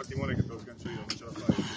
timone che te lo sgancio io, non ce la fai.